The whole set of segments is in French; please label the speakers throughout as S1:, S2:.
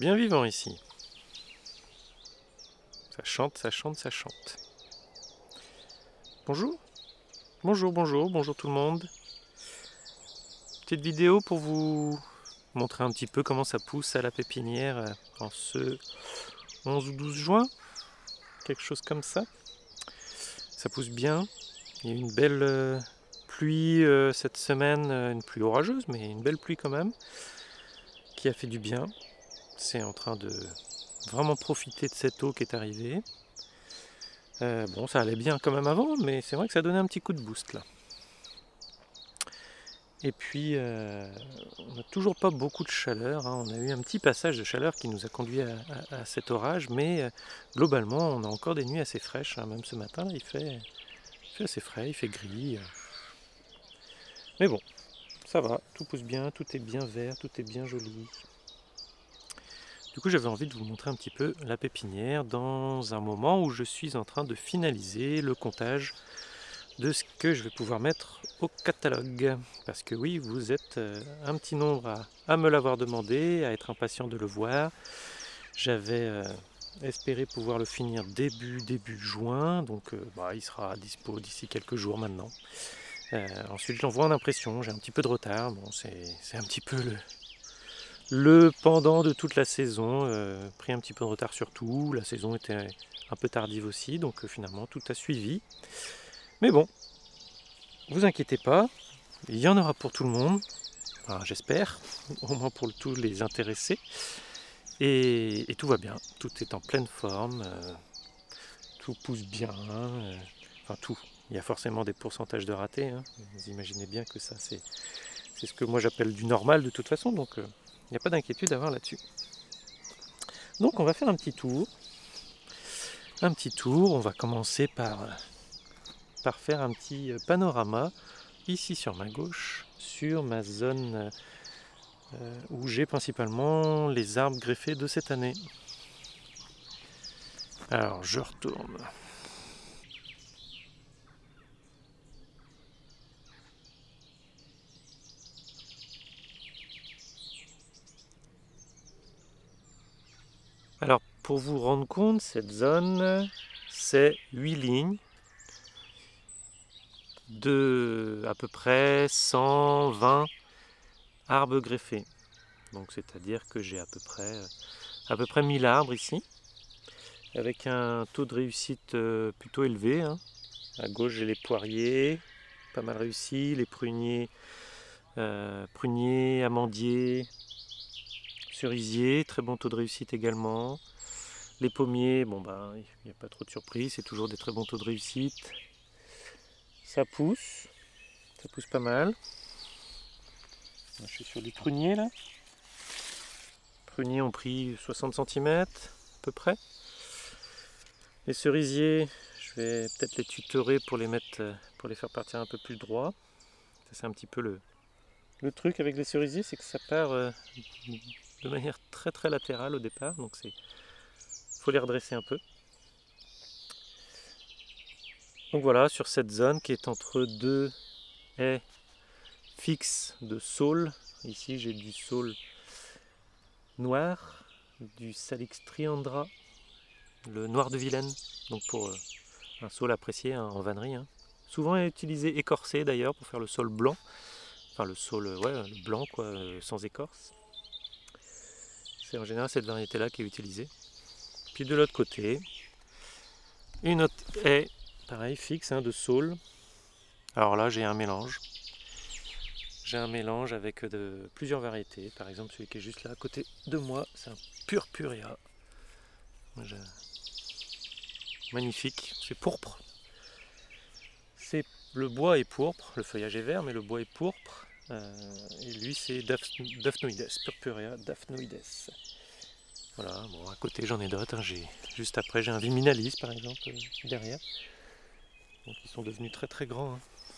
S1: bien vivant ici. Ça chante, ça chante, ça chante. Bonjour, bonjour, bonjour, bonjour tout le monde. Petite vidéo pour vous montrer un petit peu comment ça pousse à la pépinière en ce 11 ou 12 juin. Quelque chose comme ça. Ça pousse bien. Il y a eu une belle pluie cette semaine, une pluie orageuse, mais une belle pluie quand même, qui a fait du bien. C'est en train de vraiment profiter de cette eau qui est arrivée. Bon, ça allait bien quand même avant, mais c'est vrai que ça donnait un petit coup de boost là. Et puis, on n'a toujours pas beaucoup de chaleur, hein. On a eu un petit passage de chaleur qui nous a conduit à cet orage, mais globalement, on a encore des nuits assez fraîches, hein. Même ce matin, là, il fait assez frais, il fait gris. Mais bon, ça va, tout pousse bien, tout est bien vert, tout est bien joli. Du coup, j'avais envie de vous montrer un petit peu la pépinière dans un moment où je suis en train de finaliser le comptage de ce que je vais pouvoir mettre au catalogue. Parce que oui, vous êtes un petit nombre à me l'avoir demandé, à être impatient de le voir. J'avais espéré pouvoir le finir début juin, donc il sera dispo d'ici quelques jours maintenant. Ensuite, je l'envoie en impression, j'ai un petit peu de retard. Bon, c'est un petit peu le pendant de toute la saison, pris un petit peu de retard sur tout. La saison était un peu tardive aussi, donc finalement tout a suivi. Mais bon, vous inquiétez pas, il y en aura pour tout le monde, enfin, j'espère, au moins pour tous les intéressés. Et tout va bien, tout est en pleine forme, tout pousse bien, enfin tout. Il y a forcément des pourcentages de ratés, hein. Vous imaginez bien que ça c'est ce que moi j'appelle du normal de toute façon, donc il n'y a pas d'inquiétude à avoir là-dessus. Donc on va faire un petit tour. On va commencer par faire un petit panorama ici sur ma gauche, sur ma zone où j'ai principalement les arbres greffés de cette année. Alors je retourne. Alors pour vous rendre compte, cette zone, c'est 8 lignes de à peu près 120 arbres greffés. Donc c'est-à-dire que j'ai à peu près 1000 arbres ici, avec un taux de réussite plutôt élevé, hein. À gauche j'ai les poiriers, pas mal réussi, les pruniers, amandiers, cerisiers, très bon taux de réussite également. Les pommiers, bon ben il n'y a pas trop de surprise, c'est toujours des très bons taux de réussite. Ça pousse pas mal. Je suis sur les pruniers là. Les pruniers ont pris 60 cm à peu près. Les cerisiers, je vais peut-être les tutorer pour les mettre, pour les faire partir un peu plus droit. Ça c'est un petit peu le truc avec les cerisiers, c'est que ça part de manière très latérale au départ, donc faut les redresser un peu. Donc voilà, sur cette zone qui est entre deux haies fixes de saule. Ici j'ai du saule noir, du Salix triandra, le noir de Vilaine, donc pour un saule apprécié en vannerie, hein. Souvent utilisé écorcé d'ailleurs pour faire le saule blanc, enfin le saule, ouais, le blanc quoi, sans écorce. C'est en général cette variété là qui est utilisée. Puis de l'autre côté, une autre haie, pareil, fixe, hein, de saule. Alors là j'ai un mélange. J'ai un mélange avec plusieurs variétés. Par exemple celui qui est juste là à côté de moi, c'est un purpurea. Magnifique, c'est pourpre. Le bois est pourpre, le feuillage est vert, mais le bois est pourpre. Et lui c'est Daphnoides, Purpurea Daphnoides. Voilà, bon à côté j'en ai d'autres, hein. Juste après j'ai un Viminalis par exemple derrière. Donc ils sont devenus très grands, hein.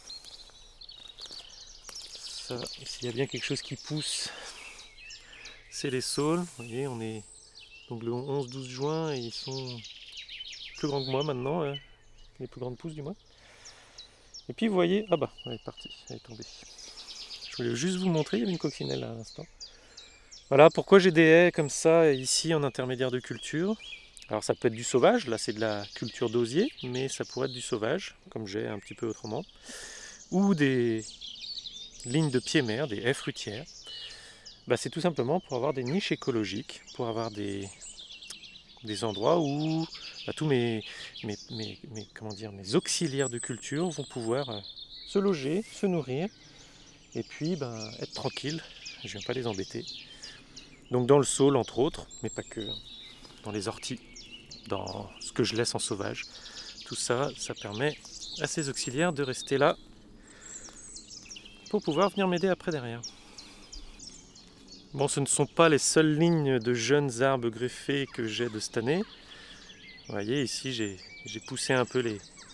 S1: Ça, s'il y a bien quelque chose qui pousse, c'est les saules. Vous voyez, on est donc le 11-12 juin et ils sont plus grands que moi maintenant, les plus grandes pousses du moins. Et puis vous voyez, ah bah, elle est partie, elle est tombée. Je voulais juste vous montrer, il y avait une coccinelle là à l'instant. Voilà pourquoi j'ai des haies comme ça ici en intermédiaire de culture. Alors ça peut être du sauvage, là c'est de la culture d'osier, mais ça pourrait être du sauvage, comme j'ai un petit peu autrement. Ou des lignes de pied-mer, des haies fruitières. Bah, c'est tout simplement pour avoir des niches écologiques, pour avoir des endroits où bah, tous comment dire, mes auxiliaires de culture vont pouvoir se loger, se nourrir, et puis ben, être tranquille. Je ne viens pas les embêter. Donc dans le saule entre autres, mais pas que, dans les orties, dans ce que je laisse en sauvage. Tout ça, ça permet à ces auxiliaires de rester là pour pouvoir venir m'aider après derrière. Bon, ce ne sont pas les seules lignes de jeunes arbres greffés que j'ai de cette année. Vous voyez, ici j'ai poussé un peu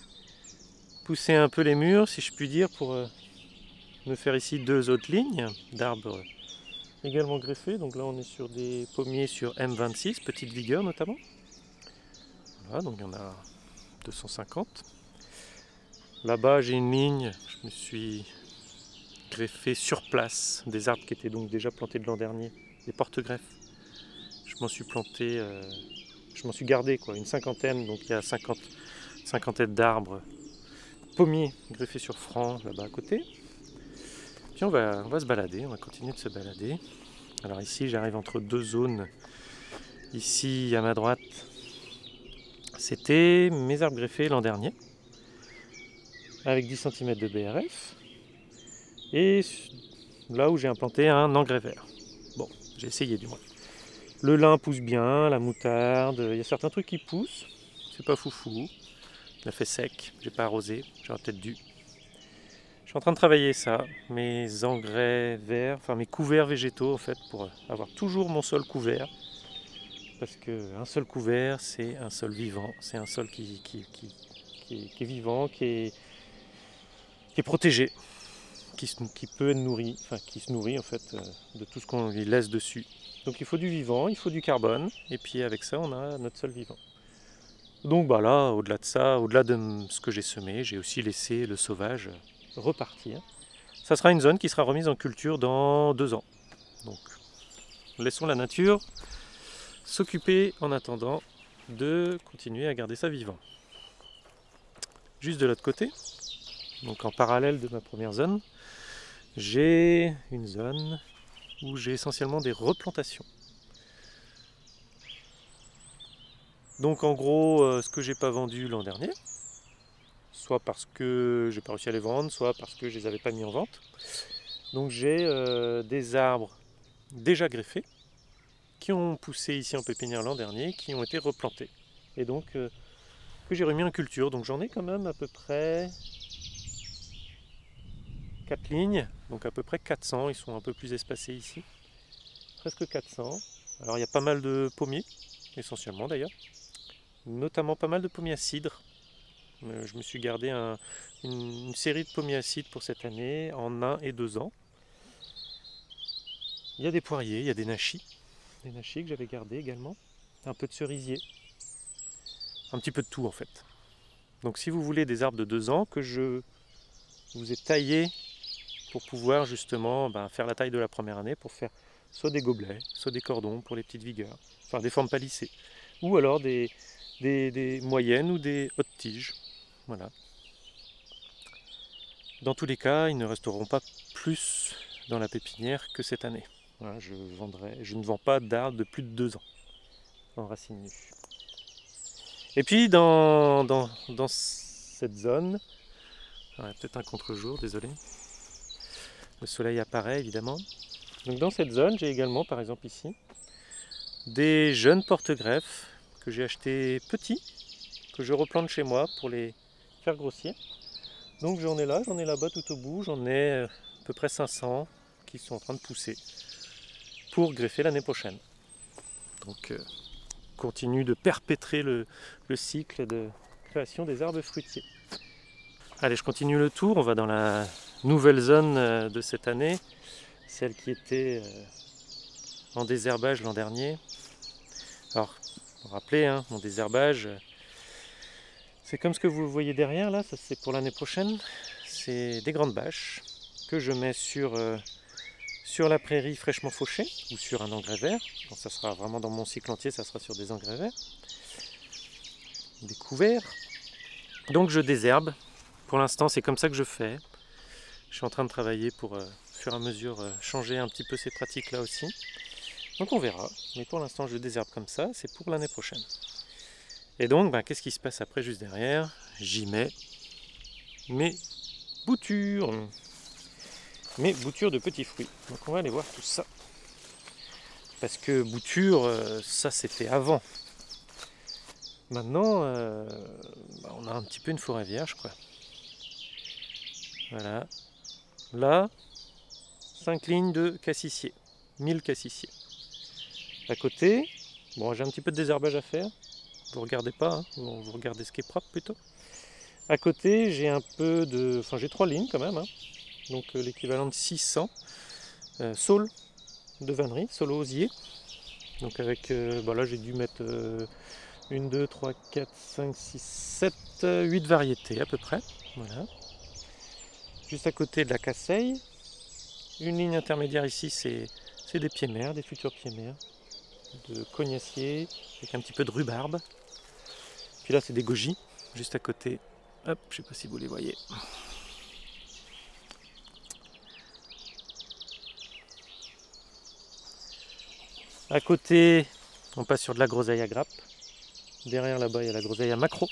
S1: les murs, si je puis dire, pour me faire ici deux autres lignes d'arbres également greffés. Donc là, on est sur des pommiers sur M26, petite vigueur notamment. Voilà, donc il y en a 250. Là-bas, j'ai une ligne, je me suis greffé sur place des arbres qui étaient donc déjà plantés de l'an dernier, des porte-greffes. Je m'en suis planté, je m'en suis gardé quoi, une cinquantaine, donc il y a cinquantaine d'arbres pommiers greffés sur franc là-bas à côté. Puis on va se balader, on va continuer de se balader. Alors ici, j'arrive entre deux zones. Ici, à ma droite, c'était mes arbres greffés l'an dernier, avec 10 cm de BRF. Et là où j'ai implanté un engrais vert. Bon, j'ai essayé du moins. Le lin pousse bien, la moutarde, il y a certains trucs qui poussent, c'est pas foufou. Il a fait sec, j'ai pas arrosé, j'aurais peut-être dû. Je suis en train de travailler ça, mes engrais verts, enfin mes couverts végétaux en fait, pour avoir toujours mon sol couvert. Parce qu'un sol couvert, c'est un sol vivant, c'est un sol qui est vivant, qui est protégé, qui peut être nourri, enfin qui se nourrit en fait de tout ce qu'on lui laisse dessus. Donc il faut du vivant, il faut du carbone, et puis avec ça on a notre sol vivant. Donc bah là, au-delà de ça, au-delà de ce que j'ai semé, j'ai aussi laissé le sauvage repartir. Ça sera une zone qui sera remise en culture dans 2 ans. Donc laissons la nature s'occuper en attendant de continuer à garder ça vivant. Juste de l'autre côté, donc en parallèle de ma première zone, j'ai une zone où j'ai essentiellement des replantations. Donc en gros, ce que j'ai pas vendu l'an dernier, soit parce que j'ai pas réussi à les vendre, soit parce que je les avais pas mis en vente. Donc j'ai des arbres déjà greffés qui ont poussé ici en pépinière l'an dernier, qui ont été replantés. Et donc que j'ai remis en culture. Donc j'en ai quand même à peu près 4 lignes, donc à peu près 400, ils sont un peu plus espacés ici. Presque 400. Alors il y a pas mal de pommiers, essentiellement d'ailleurs. Notamment pas mal de pommiers à cidre. Je me suis gardé une série de pommiers à cidre pour cette année, en 1 et 2 ans. Il y a des poiriers, il y a des nachis que j'avais gardés également. Un peu de cerisier. Un petit peu de tout en fait. Donc si vous voulez des arbres de 2 ans que je vous ai taillés pour pouvoir justement faire la taille de la première année, pour faire soit des gobelets, soit des cordons pour les petites vigueurs, enfin des formes palissées, ou alors des moyennes ou des hautes tiges. Voilà. Dans tous les cas, ils ne resteront pas plus dans la pépinière que cette année. Voilà, je ne vends pas d'arbres de plus de 2 ans en racines nues. Et puis dans cette zone, peut-être un contre-jour, désolé, le soleil apparaît évidemment. Donc dans cette zone, j'ai également par exemple ici des jeunes porte-greffes que j'ai achetés petits, que je replante chez moi pour les faire grossir. Donc j'en ai là-bas tout au bout, j'en ai à peu près 500 qui sont en train de pousser pour greffer l'année prochaine. Donc continue de perpétrer le cycle de création des arbres fruitiers. Allez, je continue le tour, on va dans la nouvelle zone de cette année, celle qui était en désherbage l'an dernier. Alors, vous vous rappelez, mon désherbage, c'est comme ce que vous voyez derrière là, ça c'est pour l'année prochaine. C'est des grandes bâches que je mets sur sur la prairie fraîchement fauchée ou sur un engrais vert. Bon, ça sera vraiment dans mon cycle entier, ça sera sur des engrais verts, des couverts. Donc je désherbe. Pour l'instant, c'est comme ça que je fais. Je suis en train de travailler pour, au fur et à mesure, changer un petit peu ces pratiques-là aussi. Donc on verra. Mais pour l'instant, je désherbe comme ça. C'est pour l'année prochaine. Et donc, qu'est-ce qui se passe après, juste derrière? J'y mets mes boutures. Mes boutures de petits fruits. Donc on va aller voir tout ça. Parce que bouture, ça c'est fait avant. Maintenant, on a un petit peu une forêt vierge, quoi. Voilà. Là, 5 lignes de cassissier. 1000 cassissiers. À côté, bon, j'ai un petit peu de désherbage à faire. Vous regardez pas, hein. Vous regardez ce qui est propre plutôt. À côté, j'ai un peu de... Enfin, j'ai 3 lignes quand même, hein. Donc l'équivalent de 600 saules de vannerie, saules osier. Donc avec, là j'ai dû mettre 1, 2, 3, 4, 5, 6, 7, 8 variétés à peu près. Voilà. Juste à côté de la casseille, une ligne intermédiaire ici, c'est des pieds-mères, des futurs pieds-mères, de cognacier, avec un petit peu de rhubarbe. Puis là c'est des goji, juste à côté. Hop, je sais pas si vous les voyez. À côté, on passe sur de la groseille à grappe. Derrière là-bas, il y a la groseille à macro.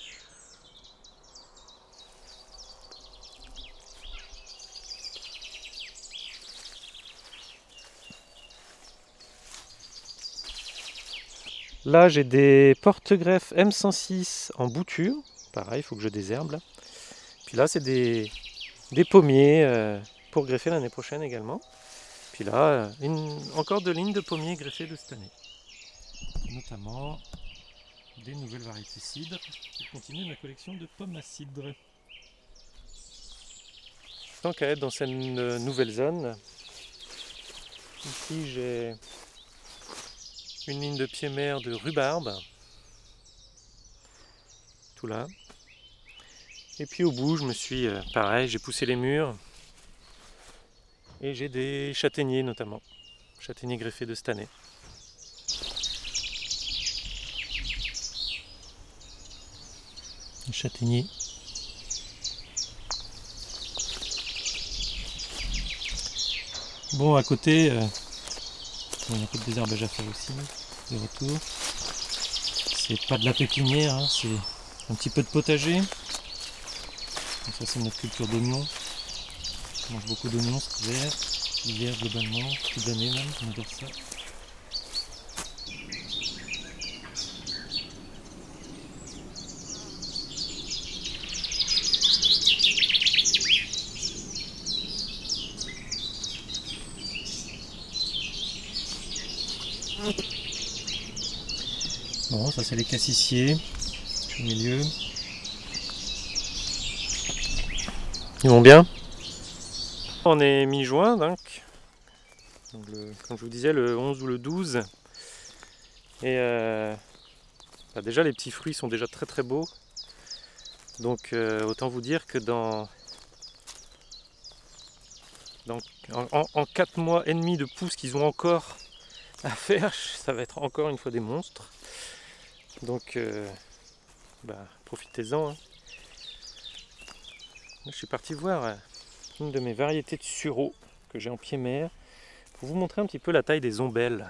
S1: Là, j'ai des porte-greffes M106 en bouture. Pareil, il faut que je désherbe là. Puis là, c'est des pommiers pour greffer l'année prochaine également. Puis là, encore 2 lignes de pommiers greffés de cette année. Notamment des nouvelles variétés cidre pour continuer ma collection de pommes à cidre. Tant qu'à être dans cette nouvelle zone, ici j'ai une ligne de pieds-mères de rhubarbe, tout là. Et puis au bout, je me suis, pareil, j'ai poussé les murs et j'ai des châtaigniers notamment, châtaigniers greffés de cette année. Les châtaigniers. Bon, à côté, il y a un peu de désherbage à faire aussi, de retour. C'est pas de la pépinière, hein, c'est un petit peu de potager. Donc ça c'est notre culture d'oignons. On mange beaucoup d'oignons cet hiver, l'hiver globalement, toute l'année même, on adore ça. Bon, ça c'est les cassissiers, au milieu. Ils vont bien. On est mi-juin donc comme je vous disais, le 11 ou le 12. Et déjà les petits fruits sont déjà très très beaux. Donc autant vous dire que en 4 mois et demi de pousses qu'ils ont encore à faire, ça va être encore une fois des monstres. Donc profitez-en, hein. Je suis parti voir une de mes variétés de sureau que j'ai en pied-mère pour vous montrer un petit peu la taille des ombelles.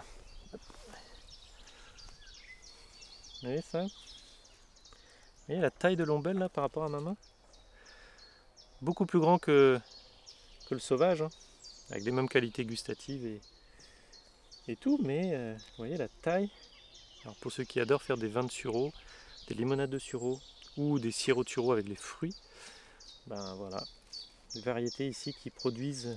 S1: Vous voyez ça? Vous voyez la taille de l'ombelle là par rapport à ma main? Beaucoup plus grand que le sauvage, hein, avec les mêmes qualités gustatives et tout, mais vous voyez la taille. Alors pour ceux qui adorent faire des vins de sureau, des limonades de sureau ou des sirops de sureau avec les fruits, voilà, des variétés ici qui produisent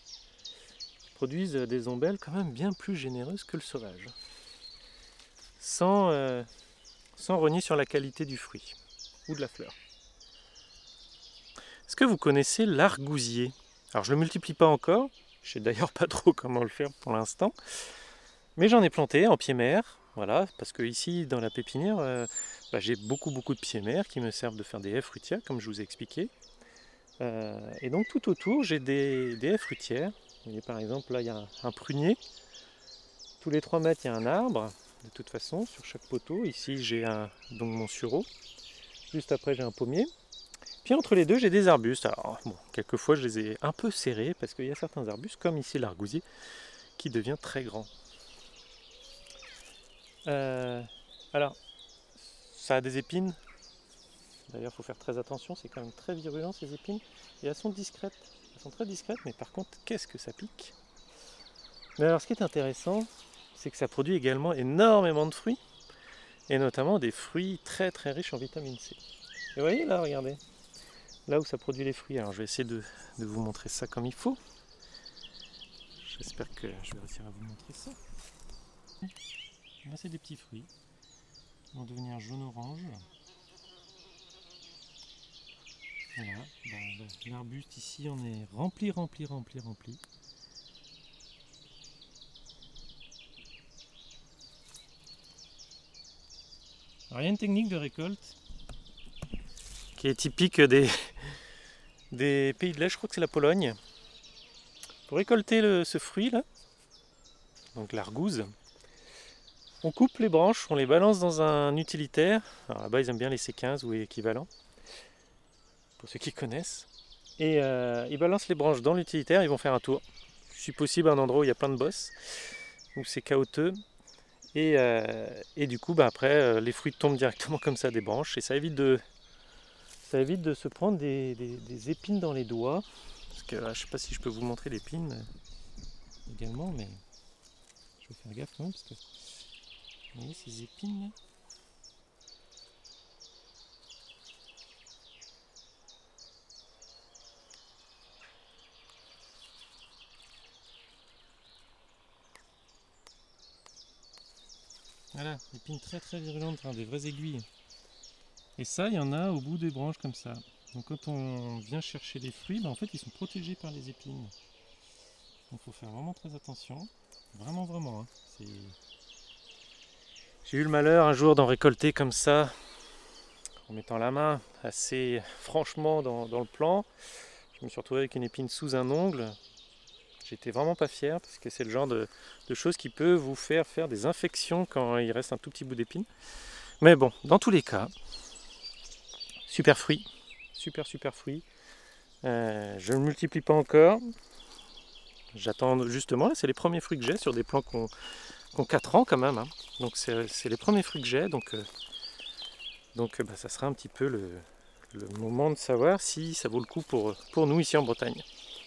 S1: des ombelles quand même bien plus généreuses que le sauvage, sans renier sur la qualité du fruit ou de la fleur. Est-ce que vous connaissez l'argousier? Alors je ne le multiplie pas encore, je sais d'ailleurs pas trop comment le faire pour l'instant, mais j'en ai planté en pied-mère, voilà, parce que ici dans la pépinière, j'ai beaucoup de pieds-mères qui me servent de faire des haies fruitières, comme je vous ai expliqué. Et donc tout autour j'ai des haies fruitières Vous voyez, par exemple, là il y a un prunier. Tous les 3 mètres, il y a un arbre, de toute façon, sur chaque poteau. Ici, j'ai donc mon sureau. Juste après, j'ai un pommier. Puis entre les deux, j'ai des arbustes. Alors, bon, quelquefois, je les ai un peu serrés parce qu'il y a certains arbustes, comme ici l'argousier, qui devient très grand. Alors, ça a des épines. D'ailleurs, il faut faire très attention, c'est quand même très virulent ces épines. Et elles sont discrètes. Elles sont très discrètes, mais par contre, qu'est-ce que ça pique? Mais alors, ce qui est intéressant, c'est que ça produit également énormément de fruits. Et notamment des fruits très très riches en vitamine C. Et vous voyez là, regardez. Là où ça produit les fruits. Alors, je vais essayer de vous montrer ça comme il faut. J'espère que je vais réussir à vous montrer ça. Là, c'est des petits fruits. Ils vont devenir jaune-orange. Voilà, l'arbuste ici on est rempli. Alors, il y a une technique de récolte qui est typique des pays de l'Est, je crois que c'est la Pologne. Pour récolter ce fruit là, donc l'argouze, on coupe les branches, on les balance dans un utilitaire. Alors là-bas ils aiment bien les C15 ou équivalent, pour ceux qui connaissent. Et ils balancent les branches dans l'utilitaire, ils vont faire un tour. Si possible un endroit où il y a plein de bosses, où c'est chaotique. Et du coup, après, les fruits tombent directement comme ça des branches et ça évite de se prendre des épines dans les doigts. Parce que je ne sais pas si je peux vous montrer l'épine également, mais je vais faire gaffe quand même parce que vous voyez ces épines là. Voilà, épines très très virulentes, hein, des vraies aiguilles. Et ça, il y en a au bout des branches comme ça. Donc quand on vient chercher les fruits, en fait ils sont protégés par les épines. Donc il faut faire vraiment très attention. Vraiment, hein. J'ai eu le malheur un jour d'en récolter comme ça, en mettant la main assez franchement dans le plant. Je me suis retrouvé avec une épine sous un ongle. J'étais vraiment pas fier parce que c'est le genre de choses qui peut vous faire des infections quand il reste un tout petit bout d'épine. Mais bon, dans tous les cas, super fruit, super fruit. Je ne le multiplie pas encore. J'attends justement, là c'est les premiers fruits que j'ai sur des plants qui ont 4 ans quand même. Hein. Donc c'est les premiers fruits que j'ai. Donc ça sera un petit peu le moment de savoir si ça vaut le coup pour nous ici en Bretagne.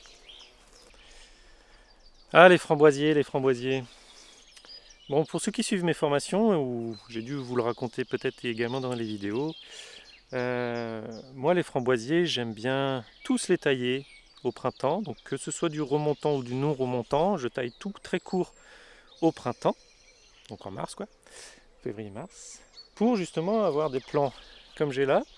S1: Ah, les framboisiers. Bon, pour ceux qui suivent mes formations, ou j'ai dû vous le raconter peut-être également dans les vidéos, moi les framboisiers, j'aime bien tous les tailler au printemps, donc que ce soit du remontant ou du non remontant, je taille tout très court au printemps, donc en mars quoi, février-mars, pour justement avoir des plants comme j'ai là,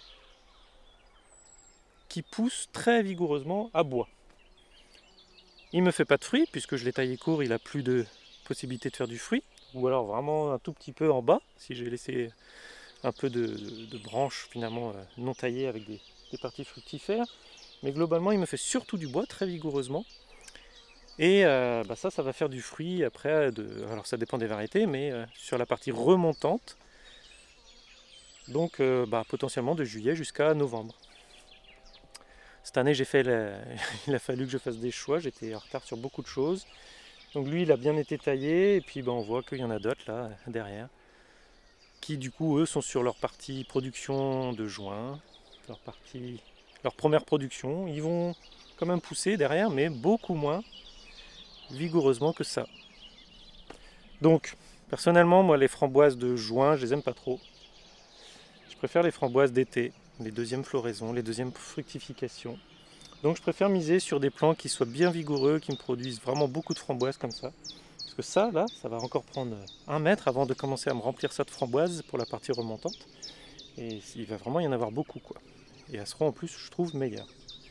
S1: qui poussent très vigoureusement à bois. Il ne me fait pas de fruits, puisque je l'ai taillé court, il n'a plus de possibilité de faire du fruit, ou alors vraiment un tout petit peu en bas, si j'ai laissé un peu de branches finalement non taillées avec des parties fructifères. Mais globalement, il me fait surtout du bois très vigoureusement. Et ça va faire du fruit après. Alors ça dépend des variétés, mais sur la partie remontante, donc potentiellement de juillet jusqu'à novembre. Cette année, il a fallu que je fasse des choix, j'étais en retard sur beaucoup de choses. Donc lui, il a bien été taillé, et puis on voit qu'il y en a d'autres là, derrière, qui du coup, eux, sont sur leur partie production de juin, leur première production. Ils vont quand même pousser derrière, mais beaucoup moins vigoureusement que ça. Donc, personnellement, moi, les framboises de juin, je les aime pas trop. Je préfère les framboises d'été, les deuxièmes floraisons, les deuxièmes fructifications. Donc je préfère miser sur des plants qui soient bien vigoureux, qui me produisent vraiment beaucoup de framboises comme ça. Parce que ça, là, ça va encore prendre 1 mètre avant de commencer à me remplir ça de framboises pour la partie remontante. Et il va vraiment y en avoir beaucoup, quoi. Et elles seront en plus, je trouve, meilleures.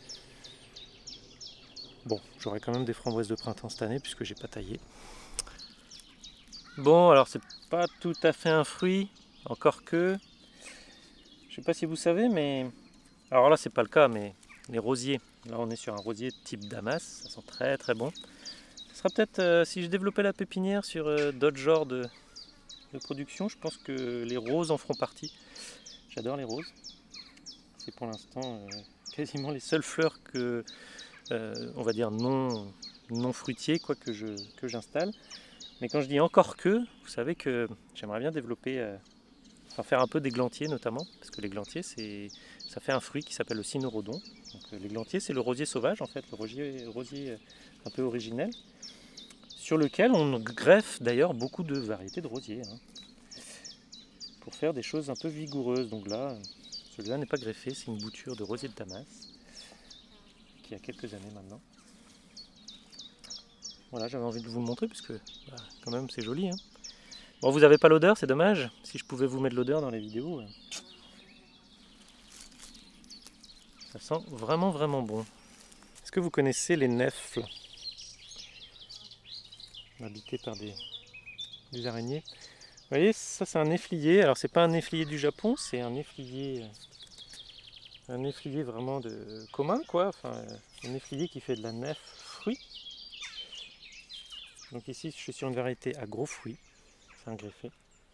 S1: Bon, j'aurai quand même des framboises de printemps cette année puisque j'ai pas taillé. Bon, alors c'est pas tout à fait un fruit, encore que... Je sais pas si vous savez, mais... Alors là, c'est pas le cas, mais les rosiers. Là, on est sur un rosier type Damas, ça sent très très bon. Ce sera peut-être, si je développais la pépinière sur d'autres genres de production, je pense que les roses en feront partie. J'adore les roses. C'est pour l'instant quasiment les seules fleurs que, on va dire non fruitiers quoi, que j'installe. Mais quand je dis encore que, vous savez que j'aimerais bien développer, enfin faire un peu d'églantier notamment, parce que l'églantier ça fait un fruit qui s'appelle le cynorrhodon. Donc l'églantier c'est le rosier sauvage en fait, le rosier un peu originel, sur lequel on greffe d'ailleurs beaucoup de variétés de rosiers, hein, pour faire des choses un peu vigoureuses. Donc là, celui-là n'est pas greffé, c'est une bouture de rosier de Damas, qui a quelques années maintenant. Voilà, j'avais envie de vous le montrer, parce que bah, quand même c'est joli. Hein. Bon, vous n'avez pas l'odeur, c'est dommage. Si je pouvais vous mettre l'odeur dans les vidéos, ça sent vraiment vraiment bon. Est-ce que vous connaissez les nèfles, habitées par des araignées? Vous voyez, ça c'est un néflier. Alors c'est pas un néflier du Japon, c'est un néflier vraiment commun quoi. Enfin, un néflier qui fait de la nef fruit. Donc ici je suis sur une variété à gros fruits, c'est un greffé.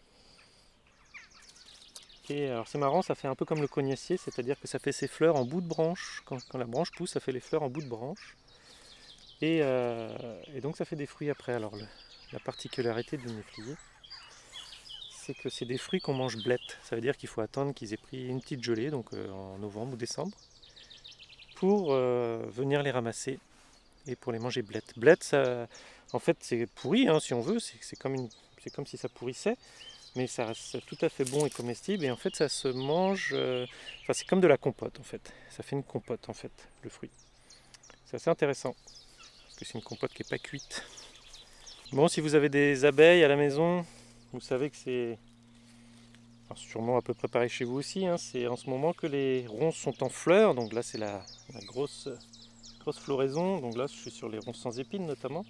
S1: Et alors c'est marrant, ça fait un peu comme le cognacier, c'est-à-dire que ça fait ses fleurs en bout de branche. Quand la branche pousse, ça fait les fleurs en bout de branche. Et donc ça fait des fruits après. Alors la particularité du néflier, c'est que c'est des fruits qu'on mange blettes. Ça veut dire qu'il faut attendre qu'ils aient pris une petite gelée, donc en novembre ou décembre, pour venir les ramasser et pour les manger blettes. Blettes, ça, en fait c'est pourri hein, si on veut, c'est comme si ça pourrissait. Mais ça reste tout à fait bon et comestible, et en fait ça se mange, enfin c'est comme de la compote en fait, ça fait une compote en fait, le fruit. C'est assez intéressant, parce que c'est une compote qui n'est pas cuite. Bon, si vous avez des abeilles à la maison, vous savez que c'est sûrement à peu près pareil chez vous aussi, hein, c'est en ce moment que les ronces sont en fleurs, donc là c'est la grosse floraison, donc là je suis sur les ronces sans épines notamment.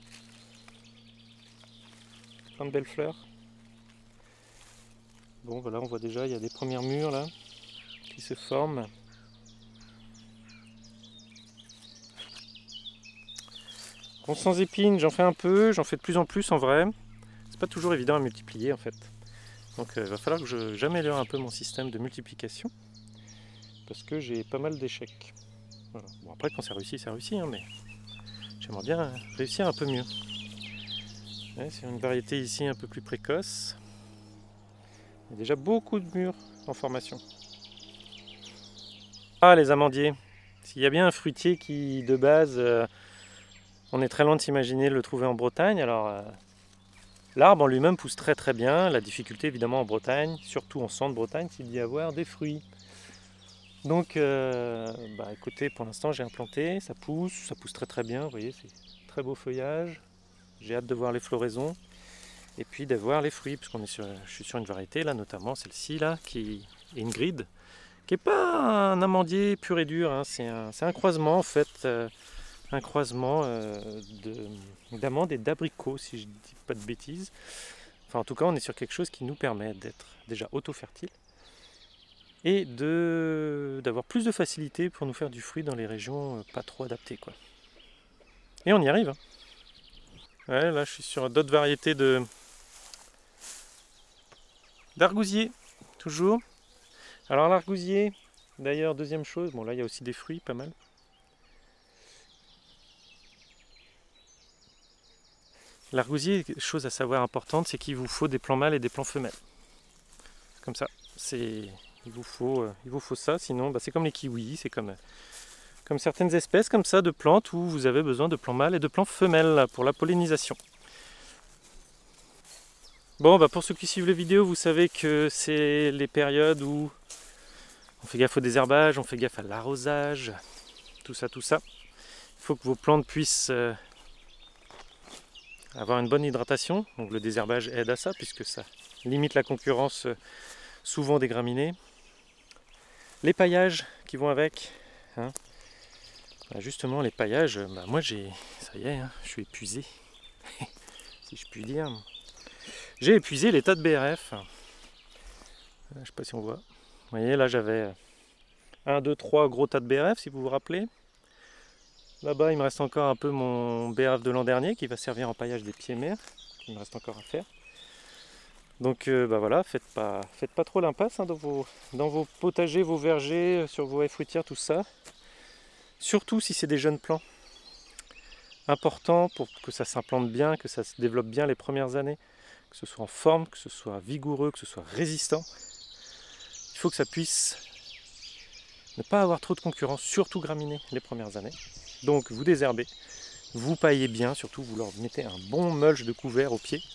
S1: Plein de belles fleurs. Bon voilà, on voit déjà, il y a des premières mûres là qui se forment. Ronces sans épines, j'en fais un peu, j'en fais de plus en plus en vrai. C'est pas toujours évident à multiplier en fait. Donc il va falloir que j'améliore un peu mon système de multiplication, parce que j'ai pas mal d'échecs. Voilà. Bon après quand ça réussit, hein, mais j'aimerais bien réussir un peu mieux. Ouais, c'est une variété ici un peu plus précoce. Il y a déjà beaucoup de mûres en formation. Ah, les amandiers. S'il y a bien un fruitier qui, de base, on est très loin de s'imaginer le trouver en Bretagne. Alors, l'arbre en lui-même pousse très très bien. La difficulté, évidemment, en Bretagne, surtout en centre-Bretagne, c'est d'y avoir des fruits. Donc, écoutez, pour l'instant, j'ai implanté, ça pousse très très bien. Vous voyez, c'est très beau feuillage. J'ai hâte de voir les floraisons. Et puis d'avoir les fruits, parce je suis sur une variété là, notamment celle-ci là, qui est une gride, qui n'est pas un amandier pur et dur, hein, c'est un croisement en fait, un croisement d'amandes et d'abricots, si je ne dis pas de bêtises. Enfin en tout cas on est sur quelque chose qui nous permet d'être déjà auto-fertile et d'avoir plus de facilité pour nous faire du fruit dans les régions pas trop adaptées quoi. Et on y arrive. Hein. Ouais, là je suis sur d'autres variétés d'argousier, toujours. Alors l'argousier, d'ailleurs, deuxième chose, bon là il y a aussi des fruits, pas mal. L'argousier, chose à savoir importante, c'est qu'il vous faut des plants mâles et des plants femelles. Comme ça, il vous faut ça, sinon c'est comme les kiwis, c'est comme certaines espèces comme ça de plantes où vous avez besoin de plants mâles et de plants femelles pour la pollinisation. Bon, pour ceux qui suivent les vidéos, vous savez que c'est les périodes où on fait gaffe au désherbage, on fait gaffe à l'arrosage, tout ça. Il faut que vos plantes puissent avoir une bonne hydratation. Donc le désherbage aide à ça, puisque ça limite la concurrence souvent des graminées. Les paillages qui vont avec. Hein. Justement, les paillages, moi ça y est, hein, je suis épuisé, si je puis dire. J'ai épuisé les tas de BRF. Je ne sais pas si on voit. Vous voyez, là j'avais 1, 2, 3 gros tas de BRF, si vous vous rappelez. Là-bas, il me reste encore un peu mon béarave de l'an dernier qui va servir en paillage des pieds mers. Il me reste encore à faire. Donc bah voilà, faites pas trop l'impasse hein, dans vos potagers, vos vergers, sur vos haies fruitières, tout ça. Surtout si c'est des jeunes plants. Important pour que ça s'implante bien, que ça se développe bien les premières années, que ce soit en forme, que ce soit vigoureux, que ce soit résistant. Il faut que ça puisse ne pas avoir trop de concurrence, surtout graminées les premières années. Donc vous désherbez, vous paillez bien, surtout vous leur mettez un bon mulch de couvert au pied.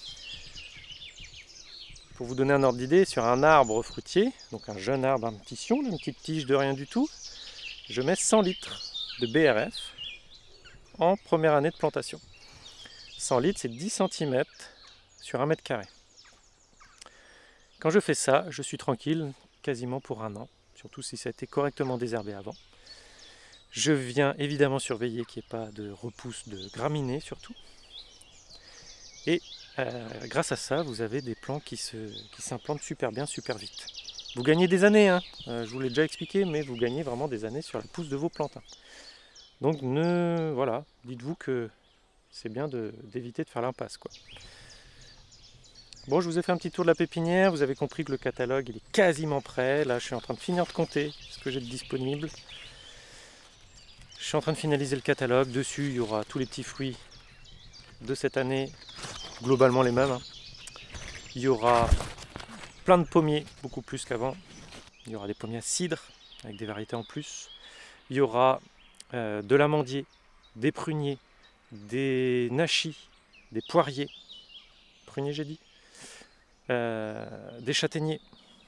S1: Pour vous donner un ordre d'idée, sur un arbre fruitier, donc un jeune arbre, un petit sion, une petite tige de rien du tout, je mets 100 litres de BRF en première année de plantation. 100 litres, c'est 10 cm sur 1 mètre carré. Quand je fais ça, je suis tranquille quasiment pour un an, surtout si ça a été correctement désherbé avant. Je viens évidemment surveiller qu'il n'y ait pas de repousse de graminées surtout. Et grâce à ça, vous avez des plants qui s'implantent super bien, super vite. Vous gagnez des années, hein. Je vous l'ai déjà expliqué, mais vous gagnez vraiment des années sur la pousse de vos plantes. Hein. Donc voilà, dites-vous que c'est bien d'éviter de faire l'impasse, quoi. Bon, je vous ai fait un petit tour de la pépinière, vous avez compris que le catalogue il est quasiment prêt. Là, je suis en train de finir de compter ce que j'ai de disponible. Je suis en train de finaliser le catalogue. Dessus, il y aura tous les petits fruits de cette année, globalement les mêmes. Hein. Il y aura plein de pommiers, beaucoup plus qu'avant. Il y aura des pommiers à cidre, avec des variétés en plus. Il y aura de l'amandier, des pruniers, des nachis, des poiriers. Pruniers, j'ai dit. Des châtaigniers.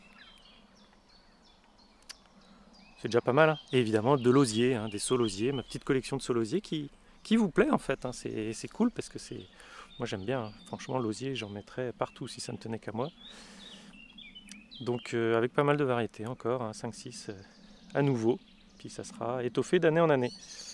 S1: C'est déjà pas mal. Hein. Et évidemment de l'osier, hein, des saulosiers, ma petite collection de saulosiers qui vous plaît en fait. Hein. C'est cool parce que c'est. Moi j'aime bien. Hein. Franchement, l'osier, j'en mettrais partout si ça ne tenait qu'à moi. Donc avec pas mal de variétés encore, hein, 5-6 à nouveau. Puis ça sera étoffé d'année en année.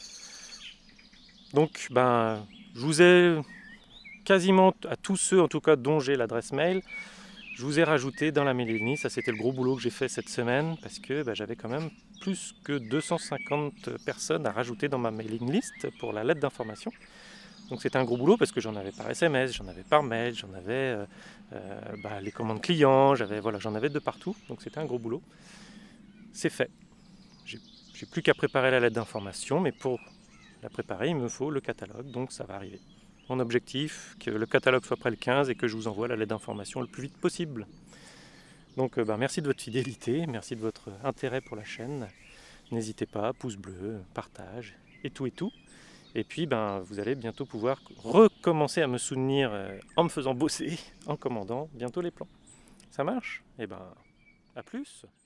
S1: Donc ben, je vous ai quasiment à tous ceux en tout cas dont j'ai l'adresse mail. Je vous ai rajouté dans la mailing list, ça c'était le gros boulot que j'ai fait cette semaine parce que j'avais quand même plus que 250 personnes à rajouter dans ma mailing list pour la lettre d'information. Donc c'était un gros boulot parce que j'en avais par SMS, j'en avais par mail, j'en avais les commandes clients, j'en avais de partout. Donc c'était un gros boulot. C'est fait. J'ai plus qu'à préparer la lettre d'information, mais pour la préparer, il me faut le catalogue, donc ça va arriver. Mon objectif, que le catalogue soit prêt le 15 et que je vous envoie la lettre d'information le plus vite possible. Donc merci de votre fidélité, merci de votre intérêt pour la chaîne. N'hésitez pas, pouce bleu, partage et tout et tout. Et puis vous allez bientôt pouvoir recommencer à me soutenir en me faisant bosser, en commandant bientôt les plans. Ça marche? À plus!